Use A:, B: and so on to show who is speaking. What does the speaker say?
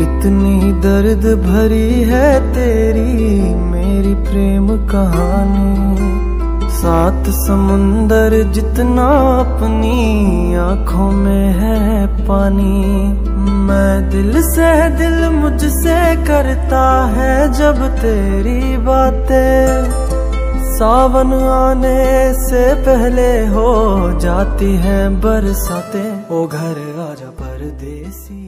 A: कितनी दर्द भरी है तेरी मेरी प्रेम कहानी। सात समुंदर जितना अपनी आंखों में है पानी। मैं दिल से दिल मुझसे करता है जब तेरी बातें। सावन आने से पहले हो जाती है बरसातें। ओ घर आजा परदेसी।